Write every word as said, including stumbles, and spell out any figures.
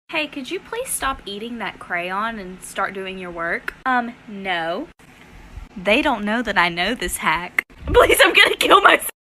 Hey, could you please stop eating that crayon and start doing your work? Um, no. They don't know that I know this hack. Please, I'm gonna kill myself.